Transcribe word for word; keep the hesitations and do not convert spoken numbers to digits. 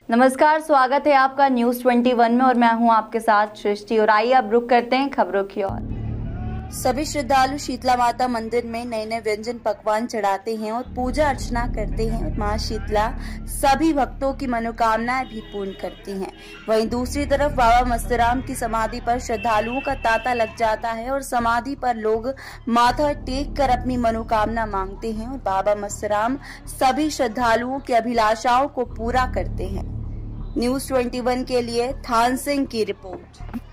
नमस्कार, स्वागत है आपका न्यूज़ इक्कीस में और मैं हूं आपके साथ सृष्टि। और आइए अब रुक करते हैं खबरों की ओर। सभी श्रद्धालु शीतला माता मंदिर में नए नए व्यंजन पकवान चढ़ाते हैं और पूजा अर्चना करते हैं। मां शीतला सभी भक्तों की मनोकामनाएं भी पूर्ण करती हैं। वहीं दूसरी तरफ बाबा मस्तराम की समाधि पर श्रद्धालुओं का तांता लग जाता है और समाधि पर लोग माथा टेक कर अपनी मनोकामना मांगते हैं और बाबा मस्तराम सभी श्रद्धालुओं की अभिलाषाओं को पूरा करते हैं। न्यूज़ इक्कीस के लिए थान सिंह की रिपोर्ट।